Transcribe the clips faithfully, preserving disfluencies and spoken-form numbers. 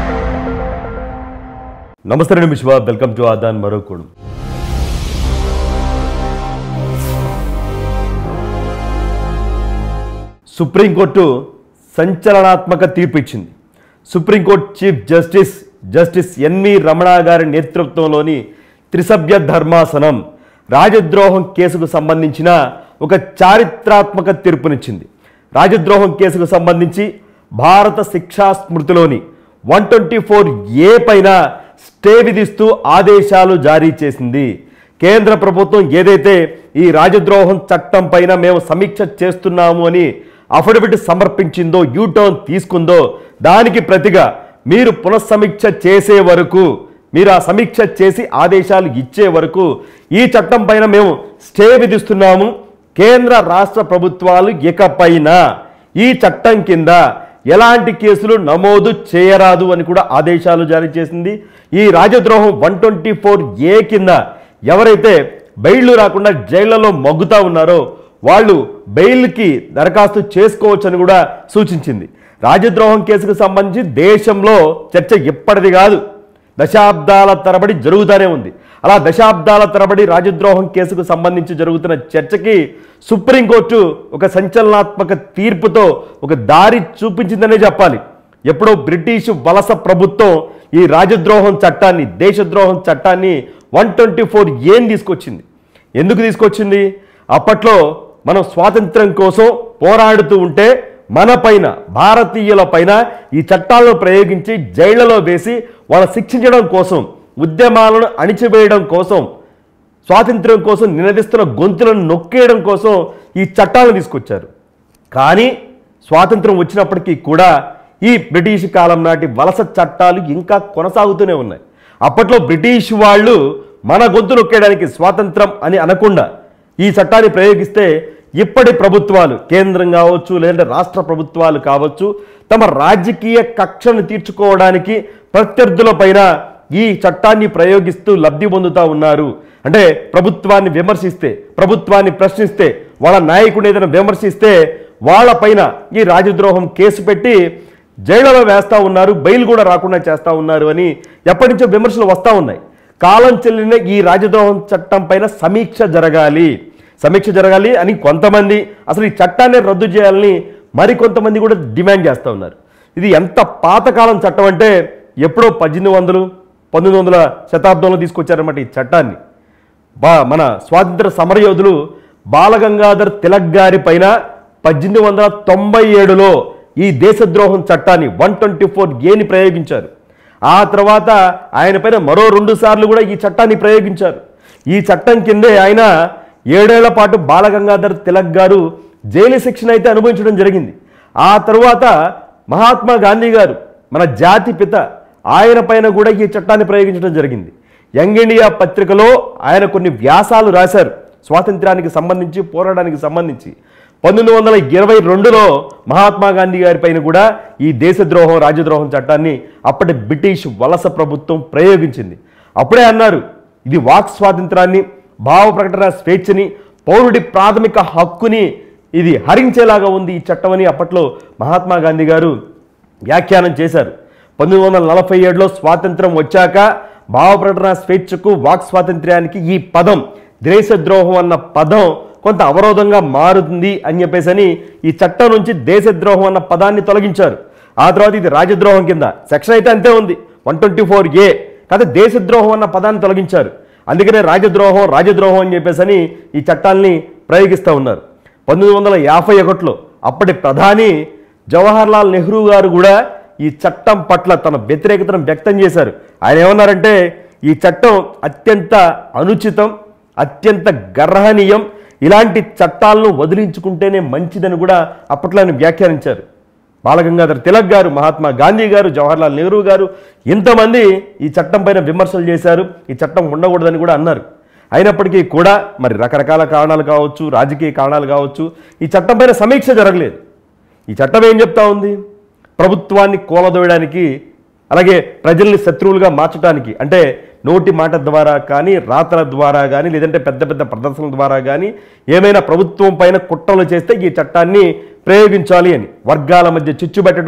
నమస్తే నేను విశ్వ, వెల్కమ్ టు ఆదాన్ మరో కోణం. సుప్రీంకోర్టు సంచలనాత్మక తీర్పు ఇచ్చింది. Supreme court chief justice justice N V Ramana గారి నేతృత్వంలోని త్రిసభ్య ధర్మాసనం రాజద్రోహం కేసుకు సంబంధించిన ఒక చారిత్రాత్మక తీర్పునిచ్చింది. రాజద్రోహం కేసుకు సంబంధించి భారత శిక్షా స్మృతిలోని వన్ ట్వంటీ ఫోర్ ఏ పైన స్టే విధిస్తూ ఆదేశాలు జారీ చేసింది. కేంద్ర ప్రభుత్వం ఏదైతే ఈ రాజద్రోహం చట్టం పైన మేము సమీక్ష చేస్తున్నాము అని అఫిడవిట్ సమర్పించిందో, యూటర్న్ తీసుకుందో, దానికి ప్రతిగా మీరు పునఃసమీక్ష చేసే వరకు, మీరు ఆ సమీక్ష చేసి ఆదేశాలు ఇచ్చే వరకు ఈ చట్టం పైన మేము స్టే విధిస్తున్నాము. కేంద్ర రాష్ట్ర ప్రభుత్వాలు ఇకపైన ఈ చట్టం కింద ఎలాంటి కేసులు నమోదు చేయరాదు అని కూడా ఆదేశాలు జారీ చేసింది. ఈ రాజద్రోహం వన్ ట్వంటీ ఫోర్ ఏ కింద ఎవరైతే బెయిళ్లు రాకుండా జైళ్లలో మగ్గుతా ఉన్నారో వాళ్ళు బెయిల్కి దరఖాస్తు చేసుకోవచ్చని కూడా సూచించింది. రాజద్రోహం కేసుకు సంబంధించి దేశంలో చర్చ ఇప్పటిది కాదు, దశాబ్దాల తరబడి జరుగుతూనే ఉంది. అలా దశాబ్దాల తరబడి రాజద్రోహం కేసుకు సంబంధించి జరుగుతున్న చర్చకి సుప్రీంకోర్టు ఒక సంచలనాత్మక తీర్పుతో ఒక దారి చూపించిందనే చెప్పాలి. ఎప్పుడో బ్రిటిష్ వలస ప్రభుత్వం ఈ రాజద్రోహం చట్టాన్ని, దేశద్రోహం చట్టాన్ని వన్ ట్వంటీ ఫోర్ ఏని తీసుకొచ్చింది. ఎందుకు తీసుకొచ్చింది? అప్పట్లో మనం స్వాతంత్రం కోసం పోరాడుతూ ఉంటే మన పైన, భారతీయుల పైన ఈ చట్టాలను ప్రయోగించి జైళ్లలో వేసి వాళ్ళ శిక్షించడం కోసం, ఉద్యమాలను అణిచివేయడం కోసం, స్వాతంత్ర్యం కోసం నినదిస్తున్న గొంతులను నొక్కేయడం కోసం ఈ చట్టాలను తీసుకొచ్చారు. కానీ స్వాతంత్రం వచ్చినప్పటికీ కూడా ఈ బ్రిటిష్ కాలం నాటి వలస చట్టాలు ఇంకా కొనసాగుతూనే ఉన్నాయి. అప్పట్లో బ్రిటిష్ వాళ్ళు మన గొంతు నొక్కేయడానికి స్వాతంత్రం అని అనకుండా ఈ చట్టాన్ని ప్రయోగిస్తే ఇప్పటి ప్రభుత్వాలు, కేంద్రం కావచ్చు లేదంటే రాష్ట్ర ప్రభుత్వాలు కావచ్చు, తమ రాజకీయ కక్షను తీర్చుకోవడానికి ప్రత్యర్థుల పైన ఈ చట్టాన్ని ప్రయోగిస్తూ లబ్ధి పొందుతూ ఉన్నారు. అంటే ప్రభుత్వాన్ని విమర్శిస్తే, ప్రభుత్వాన్ని ప్రశ్నిస్తే, వాళ్ళ నాయకుడిని ఏదైనా విమర్శిస్తే వాళ్ళ పైన ఈ రాజద్రోహం కేసు పెట్టి జైళ్లలో వేస్తూ ఉన్నారు, బెయిల్ కూడా రాకుండా చేస్తూ ఉన్నారు అని ఎప్పటి నుంచో విమర్శలు వస్తూ ఉన్నాయి. కాలం చెల్లిన ఈ రాజద్రోహం చట్టం పైన సమీక్ష జరగాలి సమీక్ష జరగాలి అని కొంతమంది, అసలు ఈ చట్టాన్ని రద్దు చేయాలని మరికొంతమంది కూడా డిమాండ్ చేస్తూ ఉన్నారు. ఇది ఎంత పాతకాలం చట్టం అంటే ఎప్పుడో పద్దెనిమిది వందలు పంతొమ్మిది వందల శతాబ్దంలో తీసుకొచ్చారన్నమాట ఈ చట్టాన్ని. బా మన స్వాతంత్ర సమరయోధులు బాలగంగాధర్ తిలక్ గారి పైన పద్దెనిమిది వందల తొంభై ఏడులో ఈ దేశద్రోహం చట్టాన్ని వన్ ట్వంటీ ఫోర్ ఏని ప్రయోగించారు. ఆ తర్వాత ఆయన పైన మరో రెండు సార్లు కూడా ఈ చట్టాన్ని ప్రయోగించారు. ఈ చట్టం కిందే ఆయన ఏడేళ్ల పాటు బాలగంగాధర్ తిలక్ గారు జైలు శిక్షణ అయితే అనుభవించడం జరిగింది. ఆ తరువాత మహాత్మా గాంధీ గారు, మన జాతి పిత, ఆయన పైన కూడా ఈ చట్టాన్ని ప్రయోగించడం జరిగింది. యంగ్ ఇండియా పత్రికలో ఆయన కొన్ని వ్యాసాలు రాశారు స్వాతంత్ర్యానికి సంబంధించి, పోరాటానికి సంబంధించి. పంతొమ్మిది వందల ఇరవై రెండులో మహాత్మా గాంధీ గారి పైన కూడా ఈ దేశద్రోహం, రాజద్రోహం చట్టాన్ని అప్పటి బ్రిటిష్ వలస ప్రభుత్వం ప్రయోగించింది. అప్పుడే అన్నారు, ఇది వాక్ స్వాతంత్రాన్ని, భావ ప్రకటన స్వేచ్ఛని, పౌరుడి ప్రాథమిక హక్కుని ఇది హరించేలాగా ఉంది ఈ చట్టం అని అప్పట్లో మహాత్మా గాంధీ గారు వ్యాఖ్యానం చేశారు. పంతొమ్మిది వందల నలభై ఏడులో స్వాతంత్రం వచ్చాక భావ ప్రకటన స్వేచ్ఛకు, వాక్ స్వాతంత్ర్యానికి ఈ పదం, దేశద్రోహం అన్న పదం కొంత అవరోధంగా మారుతుంది అని చెప్పేసి అని ఈ చట్టం నుంచి దేశద్రోహం అన్న పదాన్ని తొలగించారు. ఆ తర్వాత ఇది రాజద్రోహం కింద సెక్షన్ అయితే అంతే ఉంది, వన్ ట్వంటీ ఫోర్ ఏ కాదు, దేశద్రోహం అన్న పదాన్ని తొలగించారు. అందుకనే రాజద్రోహం రాజద్రోహం అని చెప్పేసి అని ఈ చట్టాలని ప్రయోగిస్తూ ఉన్నారు. పంతొమ్మిది వందల యాభై ఒకటిలో అప్పటి ప్రధాని జవహర్లాల్ నెహ్రూ గారు కూడా ఈ చట్టం పట్ల తన వ్యతిరేకతను వ్యక్తం చేశారు. ఆయన ఏమన్నారంటే ఈ చట్టం అత్యంత అనుచితం, అత్యంత గర్హనీయం, ఇలాంటి చట్టాలను వదిలించుకుంటేనే మంచిదని కూడా అప్పట్లో ఆయన వ్యాఖ్యానించారు. బాలగంగాధర్ తిలక్ గారు, మహాత్మా గాంధీ గారు, జవహర్లాల్ నెహ్రూ గారు ఇంతమంది ఈ చట్టం పైన విమర్శలు చేశారు. ఈ చట్టం ఉండకూడదని కూడా అన్నారు. అయినప్పటికీ కూడా మరి రకరకాల కారణాలు కావచ్చు, రాజకీయ కారణాలు కావచ్చు, ఈ చట్టం పైన సమీక్ష జరగలేదు. ఈ చట్టం ఏం చెప్తా ఉంది? ప్రభుత్వాన్ని కూలదోయడానికి, అలాగే ప్రజల్ని శత్రువులుగా మార్చడానికి, అంటే నోటి మాట ద్వారా కానీ, రాతల ద్వారా కానీ, లేదంటే పెద్ద పెద్ద ప్రదర్శనల ద్వారా కానీ ఏమైనా ప్రభుత్వం పైన కుట్రలు చేస్తే ఈ చట్టాన్ని ప్రయోగించాలి అని, వర్గాల మధ్య చిచ్చు పెట్టడం,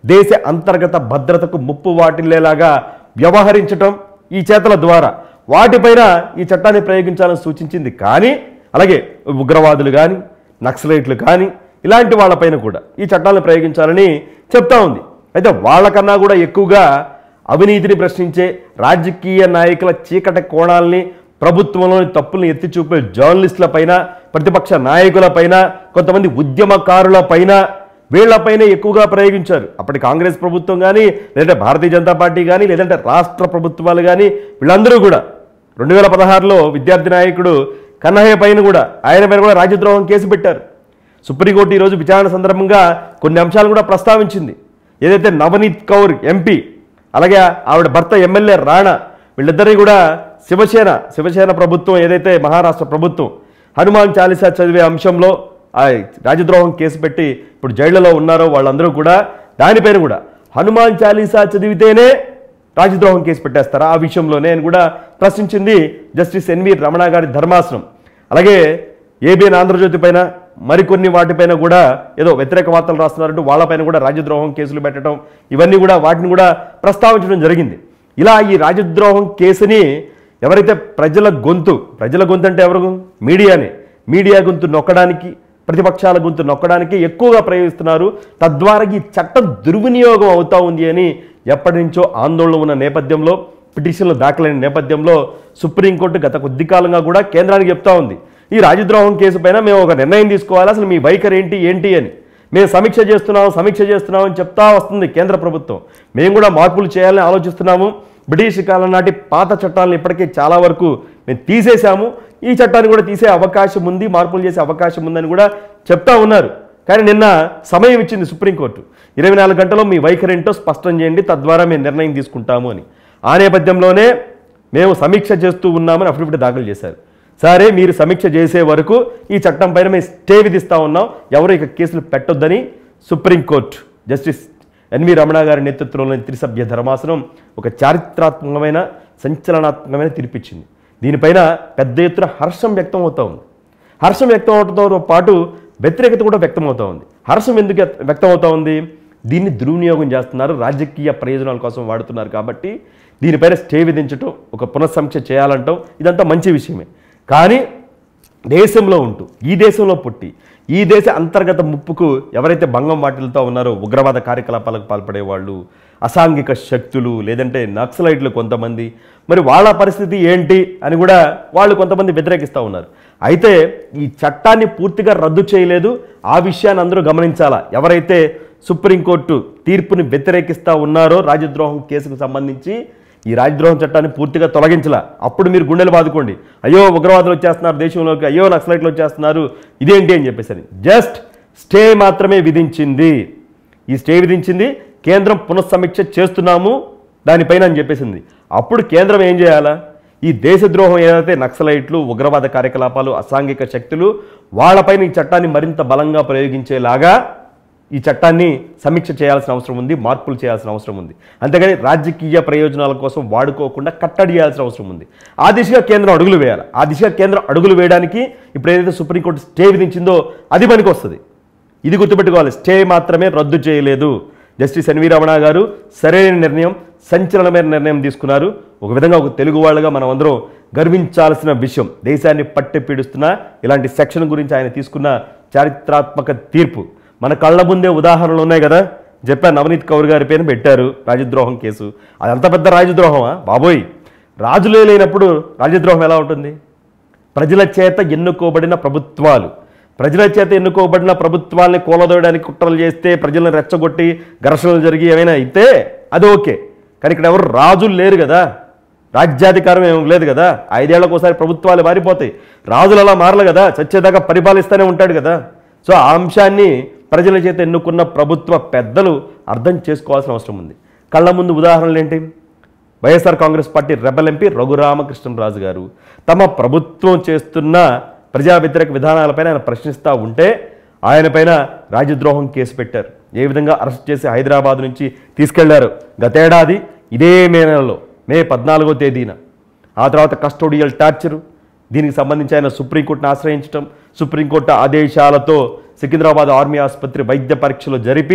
దేశ అంతర్గత భద్రతకు ముప్పు వాటిల్లేలాగా వ్యవహరించటం ఈ చేతల ద్వారా వాటిపైన ఈ చట్టాన్ని ప్రయోగించాలని సూచించింది. కానీ అలాగే ఉగ్రవాదులు కానీ నక్సలైట్లు కానీ ఇలాంటి వాళ్ళపైన కూడా ఈ చట్టాలను ప్రయోగించాలని చెప్తా ఉంది. అయితే వాళ్ళకన్నా కూడా ఎక్కువగా అవినీతిని ప్రశ్నించే రాజకీయ నాయకుల చీకటి కోణాలని, ప్రభుత్వంలోని తప్పుల్ని ఎత్తి చూపే జర్నలిస్టుల పైన, ప్రతిపక్ష నాయకుల పైన, కొంతమంది ఉద్యమకారుల పైన, వీళ్లపైనే ఎక్కువగా ప్రయోగించారు. అప్పటి కాంగ్రెస్ ప్రభుత్వం కానీ, లేదంటే భారతీయ జనతా పార్టీ కానీ, లేదంటే రాష్ట్ర ప్రభుత్వాలు కానీ, వీళ్ళందరూ కూడా రెండు వేల పదహారులో విద్యార్థి నాయకుడు కన్నయ్య పైన కూడా ఆయన పైన కూడా రాజద్రోహం కేసు పెట్టారు. సుప్రీంకోర్టు ఈరోజు విచారణ సందర్భంగా కొన్ని అంశాలు కూడా ప్రస్తావించింది. ఏదైతే నవనీత్ కౌర్ ఎంపీ, అలాగే ఆవిడ భర్త ఎమ్మెల్యే రాణా, వీళ్ళిద్దరినీ కూడా శివసేన శివసేన ప్రభుత్వం, ఏదైతే మహారాష్ట్ర ప్రభుత్వం హనుమాన్ చాలీసా చదివే అంశంలో ఆ రాజద్రోహం కేసు పెట్టి ఇప్పుడు జైళ్లలో ఉన్నారో వాళ్ళందరూ కూడా దానిపైన కూడా హనుమాన్ చాలీసా చదివితేనే రాజద్రోహం కేసు పెట్టేస్తారా ఆ విషయంలోనే అని కూడా ప్రశ్నించింది జస్టిస్ ఎన్వి రమణ గారి ధర్మాసనం. అలాగే ఏబిఎన్ ఆంధ్రజ్యోతి పైన మరికొన్ని వాటిపైన కూడా ఏదో వ్యతిరేక వార్తలు రాస్తున్నారంటూ వాళ్ళపైన కూడా రాజద్రోహం కేసులు పెట్టడం, ఇవన్నీ కూడా వాటిని కూడా ప్రస్తావించడం జరిగింది. ఇలా ఈ రాజద్రోహం కేసుని ఎవరైతే ప్రజల గొంతు ప్రజల గొంతు అంటే ఎవరు? మీడియానే. మీడియా గొంతు నొక్కడానికి, ప్రతిపక్షాల గొంతు నొక్కడానికి ఎక్కువగా ప్రయోగిస్తున్నారు. తద్వారా ఈ చట్టం దుర్వినియోగం అవుతా ఉంది అని ఎప్పటి నుంచో ఆందోళన ఉన్న నేపథ్యంలో, పిటిషన్లు దాఖలైన నేపథ్యంలో సుప్రీంకోర్టు గత కొద్ది కాలంగా కూడా కేంద్రానికి చెప్తా ఉంది, ఈ రాజద్రోహం కేసు పైన మేము ఒక నిర్ణయం తీసుకోవాలి, అసలు మీ వైఖరి ఏంటి ఏంటి అని. మేము సమీక్ష చేస్తున్నాము సమీక్ష చేస్తున్నాము అని చెప్తా వస్తుంది కేంద్ర ప్రభుత్వం. మేము కూడా మార్పులు చేయాలని ఆలోచిస్తున్నాము. బ్రిటిష్ కాలం నాటి పాత చట్టాలను ఇప్పటికే చాలా వరకు మేము తీసేశాము, ఈ చట్టాన్ని కూడా తీసే అవకాశం ఉంది, మార్పులు చేసే అవకాశం ఉందని కూడా చెప్తా ఉన్నారు. కానీ నిన్న సమయం ఇచ్చింది సుప్రీంకోర్టు, ఇరవై నాలుగు గంటల్లో మీ వైఖరి ఏంటో స్పష్టం చేయండి, తద్వారా మేము నిర్ణయం తీసుకుంటాము అని. ఆ నేపథ్యంలోనే మేము సమీక్ష చేస్తూ ఉన్నామని అఫిడవిట్ దాఖలు చేశారు. సరే, మీరు సమీక్ష చేసే వరకు ఈ చట్టం పైన మేము స్టే విధిస్తూ ఉన్నాం, ఎవరు ఇక కేసులు పెట్టొద్దని సుప్రీంకోర్టు జస్టిస్ ఎన్వి రమణ గారి నేతృత్వంలోని త్రిసభ్య ధర్మాసనం ఒక చారిత్రాత్మకమైన సంచలనాత్మకమైన తీర్పిచ్చింది. దీనిపైన పెద్ద ఎత్తున హర్షం వ్యక్తం అవుతూ ఉంది. హర్షం వ్యక్తం అవడంతో పాటు వ్యతిరేకత కూడా వ్యక్తం అవుతూ ఉంది. హర్షం ఎందుకు వ్యక్తం అవుతూ ఉంది? దీన్ని దుర్వినియోగం చేస్తున్నారు, రాజకీయ ప్రయోజనాల కోసం వాడుతున్నారు కాబట్టి దీనిపైన స్టే విధించడం, ఒక పునఃసమీక్ష చేయాలంటాం, ఇదంతా మంచి విషయమే. కానీ దేశంలో ఉంటూ, ఈ దేశంలో పుట్టి, ఈ దేశ అంతర్గత ముప్పుకు ఎవరైతే భంగం వాటిల్తో ఉన్నారో, ఉగ్రవాద కార్యకలాపాలకు పాల్పడే వాళ్ళు, అసాంఘిక శక్తులు, లేదంటే నక్సలైట్లు కొంతమంది, మరి వాళ్ళ పరిస్థితి ఏంటి అని కూడా వాళ్ళు కొంతమంది వ్యతిరేకిస్తూ ఉన్నారు. అయితే ఈ చట్టాన్ని పూర్తిగా రద్దు చేయలేదు, ఆ విషయాన్ని అందరూ గమనించాలా. ఎవరైతే సుప్రీంకోర్టు తీర్పుని వ్యతిరేకిస్తూ ఉన్నారో రాజద్రోహం కేసుకు సంబంధించి, ఈ రాజద్రోహం చట్టాన్ని పూర్తిగా తొలగించలా. అప్పుడు మీరు గుండెలు బాదుకోండి, అయ్యో ఉగ్రవాదులు వచ్చేస్తున్నారు దేశంలోకి, అయ్యో నక్సలైట్లు వచ్చేస్తున్నారు, ఇదేంటి అని చెప్పేసి. జస్ట్ స్టే మాత్రమే విధించింది. ఈ స్టే విధించింది కేంద్రం పునఃసమీక్ష చేస్తున్నాము దానిపైన అని చెప్పేసింది. అప్పుడు కేంద్రం ఏం చేయాలా? ఈ దేశద్రోహం ఏదైతే నక్సలైట్లు, ఉగ్రవాద కార్యకలాపాలు, అసాంఘిక శక్తులు, వాళ్ళపైన ఈ చట్టాన్ని మరింత బలంగా ప్రయోగించేలాగా ఈ చట్టాన్ని సమీక్ష చేయాల్సిన అవసరం ఉంది, మార్పులు చేయాల్సిన అవసరం ఉంది. అంతేగాని రాజకీయ ప్రయోజనాల కోసం వాడుకోకుండా కట్టడి చేయాల్సిన అవసరం ఉంది. ఆ దిశగా కేంద్రం అడుగులు వేయాలి. ఆ దిశగా కేంద్రం అడుగులు వేయడానికి ఇప్పుడు ఏదైతే సుప్రీంకోర్టు స్టే విధించిందో అది పనికి వస్తుంది. ఇది గుర్తుపెట్టుకోవాలి, స్టే మాత్రమే రద్దు చేయలేదు. జస్టిస్ ఎన్వి రమణ గారు సరైన నిర్ణయం, సంచలనమైన నిర్ణయం తీసుకున్నారు. ఒక విధంగా ఒక తెలుగు వాళ్ళుగా మనం అందరం గర్వించాల్సిన విషయం. దేశాన్ని పట్టి పీడిస్తున్న ఇలాంటి సెక్షన్ గురించి ఆయన తీసుకున్న చారిత్రాత్మక తీర్పు మన కళ్ళ ముందే ఉదాహరణలు ఉన్నాయి కదా. చెప్పాను, నవనీత్ కౌర్ గారి పేరు పెట్టారు రాజద్రోహం కేసు. అదంత పెద్ద రాజద్రోహమా బాబోయ్? రాజులే లేనప్పుడు రాజద్రోహం ఎలా ఉంటుంది? ప్రజల చేత ఎన్నుకోబడిన ప్రభుత్వాలు, ప్రజల చేత ఎన్నుకోబడిన ప్రభుత్వాల్ని కూలదోయడానికి కుట్రలు చేస్తే, ప్రజలను రెచ్చగొట్టి ఘర్షణలు జరిగి ఏమైనా అయితే అది ఓకే. కానీ ఇక్కడ ఎవరు రాజులు లేరు కదా, రాజ్యాధికారం ఏం లేదు కదా. ఐదేళ్లకు ఒకసారి ప్రభుత్వాలు మారిపోతాయి, రాజులు అలా మారలు కదా, చచ్చేదాకా పరిపాలిస్తూనే ఉంటాడు కదా. సో ఆ అంశాన్ని ప్రజల చేత ఎన్నుకున్న ప్రభుత్వ పెద్దలు అర్థం చేసుకోవాల్సిన అవసరం ఉంది. కళ్ళ ముందు ఉదాహరణలు ఏంటి? YSR Congress party rebel MP Raghurama Krishna Raju garu తమ ప్రభుత్వం చేస్తున్న ప్రజా వ్యతిరేక విధానాలపైన ఆయన ప్రశ్నిస్తూ ఉంటే ఆయన పైన రాజద్రోహం కేసు పెట్టారు. ఏ విధంగా అరెస్ట్ చేసి హైదరాబాద్ నుంచి తీసుకెళ్లారు గతేడాది ఇదే మే నెలలో, మే పద్నాలుగో తేదీన. ఆ తర్వాత కస్టోడియల్ టార్చరు, దీనికి సంబంధించి ఆయన సుప్రీంకోర్టును ఆశ్రయించడం, సుప్రీంకోర్టు ఆదేశాలతో సికింద్రాబాద్ ఆర్మీ ఆసుపత్రి వైద్య పరీక్షలు జరిపి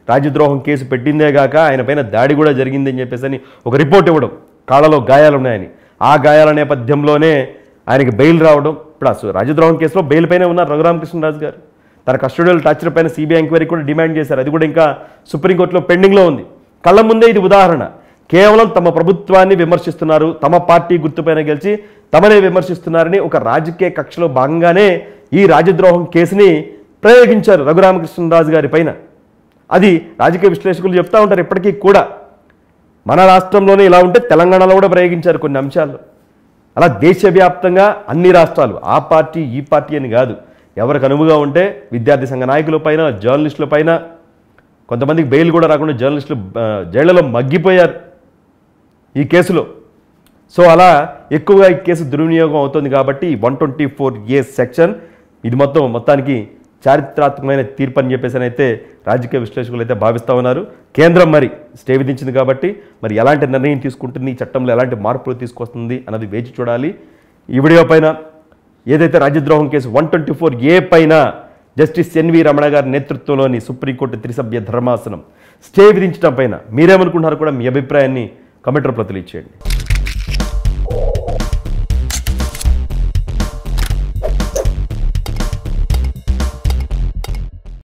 రాజద్రోహం కేసు పెట్టిందే గాక ఆయన పైన దాడి కూడా జరిగిందని చెప్పేసి ఒక రిపోర్ట్ ఇవ్వడం, కాళ్ళలో గాయాలు ఉన్నాయని. ఆ గాయాల నేపథ్యంలోనే ఆయనకి బెయిల్ రావడం. ఇప్పుడు అసలు రాజద్రోహం కేసులో బెయిల్ పైన ఉన్నారు రఘురామకృష్ణరాజు గారు. తన కస్టోడియల్ టార్చర్ పైన సిబిఐ ఎంక్వైరీ కూడా డిమాండ్ చేశారు. అది కూడా ఇంకా సుప్రీంకోర్టులో పెండింగ్లో ఉంది. కళ్ళ ముందే ఇది ఉదాహరణ. కేవలం తమ ప్రభుత్వాన్ని విమర్శిస్తున్నారు, తమ పార్టీ గుర్తుపైన గెలిచి తమనే విమర్శిస్తున్నారని ఒక రాజకీయ కక్షలో భాగంగానే ఈ రాజద్రోహం కేసుని ప్రయోగించారు రఘురామకృష్ణరాజు గారి పైన. అది రాజకీయ విశ్లేషకులు చెప్తూ ఉంటారు ఇప్పటికీ కూడా. మన రాష్ట్రంలోనే ఇలా ఉంటే తెలంగాణలో కూడా ప్రయోగించారు కొన్ని అంశాలు. అలా దేశవ్యాప్తంగా అన్ని రాష్ట్రాలు, ఆ పార్టీ ఈ పార్టీ అని కాదు, ఎవరికి అనువుగా ఉంటే విద్యార్థి సంఘ నాయకుల పైన, జర్నలిస్టుల పైన, కొంతమందికి బెయిల్ కూడా రాకుండా జర్నలిస్టులు జైళ్లలో మగ్గిపోయారు ఈ కేసులో. సో అలా ఎక్కువగా ఈ కేసు దుర్వినియోగం అవుతుంది కాబట్టి one twenty four A section ఇది మొత్తం మొత్తానికి చారిత్రాత్మకమైన తీర్పు అని చెప్పేసి అయితే రాజకీయ విశ్లేషకులు అయితే భావిస్తూ ఉన్నారు. కేంద్రం మరి స్టే విధించింది కాబట్టి మరి ఎలాంటి నిర్ణయం తీసుకుంటుంది, ఈ చట్టంలో ఎలాంటి మార్పులు తీసుకొస్తుంది అన్నది వేచి చూడాలి. ఈ వీడియో పైన ఏదైతే రాజద్రోహం కేసు వన్ ట్వంటీ ఫోర్ ఏ పైన జస్టిస్ ఎన్వి రమణ గారి నేతృత్వంలోని సుప్రీంకోర్టు త్రిసభ్య ధర్మాసనం స్టే విధించడం పైన మీరేమనుకుంటున్నారు కూడా మీ అభిప్రాయాన్ని కమెంట్ రూపంలో తెలియజేయండి.